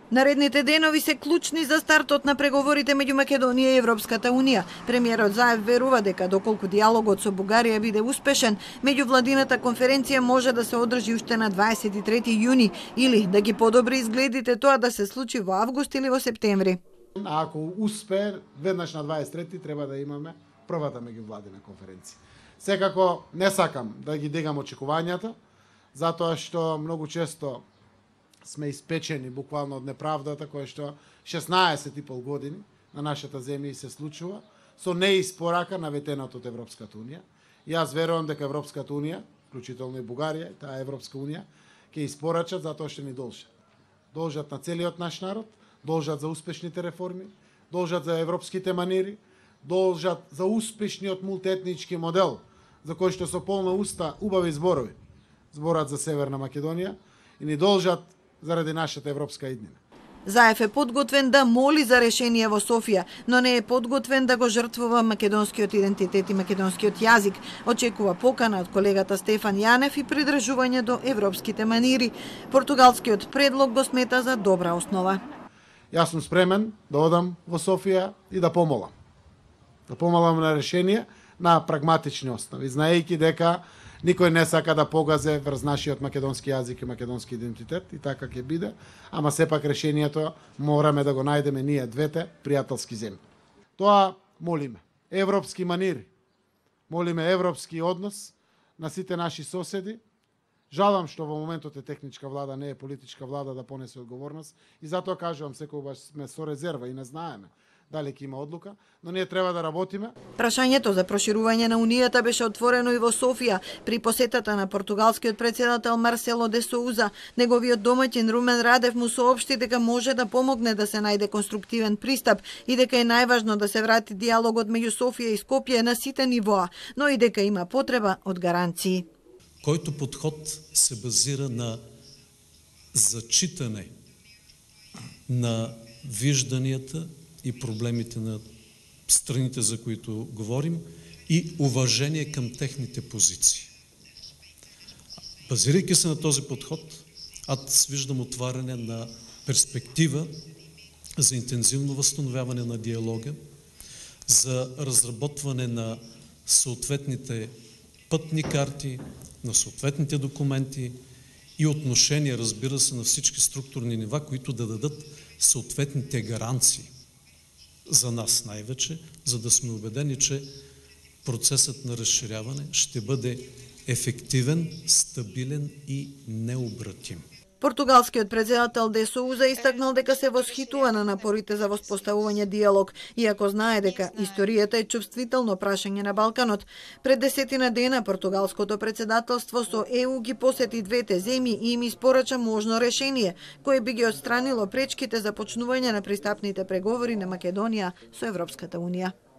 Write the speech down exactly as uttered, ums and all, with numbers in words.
Наредните денови се клучни за стартот на преговорите меѓу Македонија и Европската унија. Премиерот Заев верува дека доколку диалогот со Бугарија биде успешен, меѓувладината конференција може да се одржи уште на дваесет и трети јуни или да ги подобри изгледите тоа да се случи во август или во септември. А ако успее, веднаш на дваесет и трети треба да имаме првата меѓувладина конференција. Секако не сакам да ги дегам очекувањата, затоа што многу често сме испечени буквално од неправдата која што шеснаесет и пол години на нашата земја се случува со неиспорака наветеното од Европската унија. И јас верувам дека Европската унија, вклучително и Бугарија, таа Европска унија, ќе испорачат затоа што ни должат. Должат на целиот наш народ, должат за успешните реформи, должат за европските манири, должат за успешниот мултиетнички модел, за кој што со полна уста убави зборови зборат за Северна Македонија и ни должат заради нашата европска иднина. Заев е подготвен да моли за решение во Софија, но не е подготвен да го жртвува македонскиот идентитет и македонскиот јазик. Очекува покана од колегата Стефан Јанев и придржување до европските манири. Португалскиот предлог го смета за добра основа. Јас сум спремен да одам во Софија и да помолам. Да помолам на решение на прагматични основи, знаејќи дека никој не сака да погазе врз нашиот македонски јазик и македонски идентитет и така ќе биде, ама сепак решението мораме да го најдеме ние двете пријателски земји. Тоа молиме. Европски манири. Молиме европски однос на сите наши соседи. Жалам што во моментот е техничка влада, не е политичка влада да понесе одговорност и затоа кажувам секогаш сме со резерва и не знаеме дали ќе има одлука, но ние треба да работиме. Прашањето за проширување на Унијата беше отворено и во Софија при посетата на португалскиот председател Марсело де Соуза. Неговиот домаќин Румен Радев му соопшти дека може да помогне да се најде конструктивен пристап и дека е најважно да се врати диалогот меѓу Софија и Скопје на сите нивоа, но и дека има потреба од гаранции. Којто подход се базира на зачитане на вижданията и проблемите на страните, за които говорим, и уважение към техните позиции. Базирайки се на този подход, аз виждам отваряне на перспектива за интензивно възстановяване на диалога, за разработване на съответните пътни карти, на съответните документи и отношения, разбира се, на всички структурни нива, които да дадат съответните гаранции за нас най-вече, за да сме убедени, че процесът на разширяване ще бъде ефективен, стабилен и необратим. Португалскиот председател де Соуза истакнал дека се восхитува на напорите за воспоставување диалог, иако знае дека историјата е чувствително прашање на Балканот. Пред десетина дена португалското председателство со Е У ги посети двете земји и им испорача можно решение, кое би ги отстранило пречките за почнување на пристапните преговори на Македонија со Европската унија.